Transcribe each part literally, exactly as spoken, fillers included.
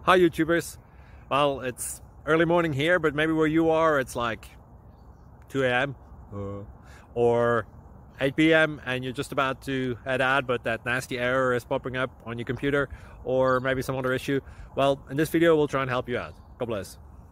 Hi YouTubers. Well, it's early morning here, but maybe where you are it's like two A M uh, or eight P M and you're just about to head out, but that nasty error is popping up on your computer, or maybe some other issue. Well, in this video we'll try and help you out. God bless.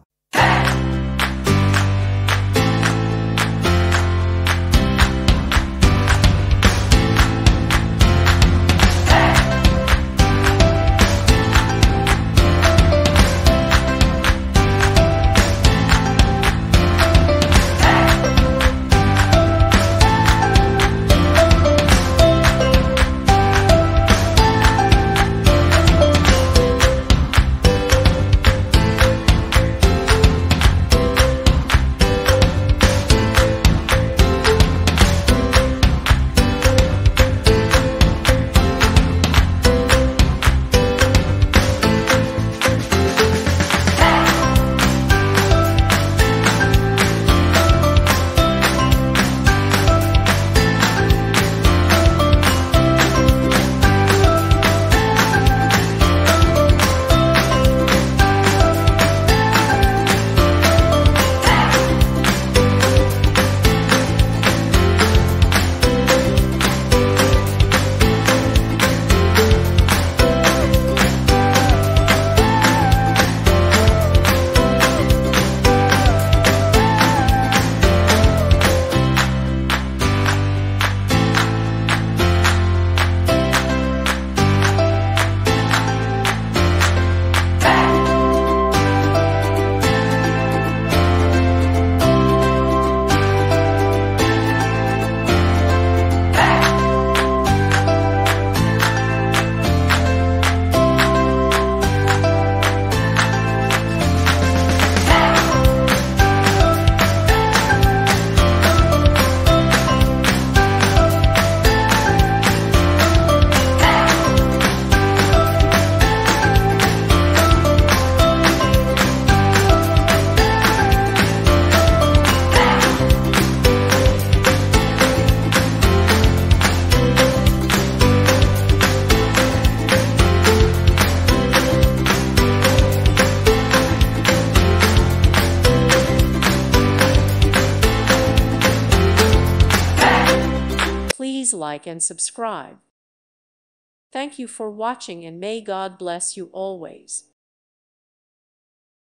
Please like and subscribe. Thank you for watching, and may God bless you always.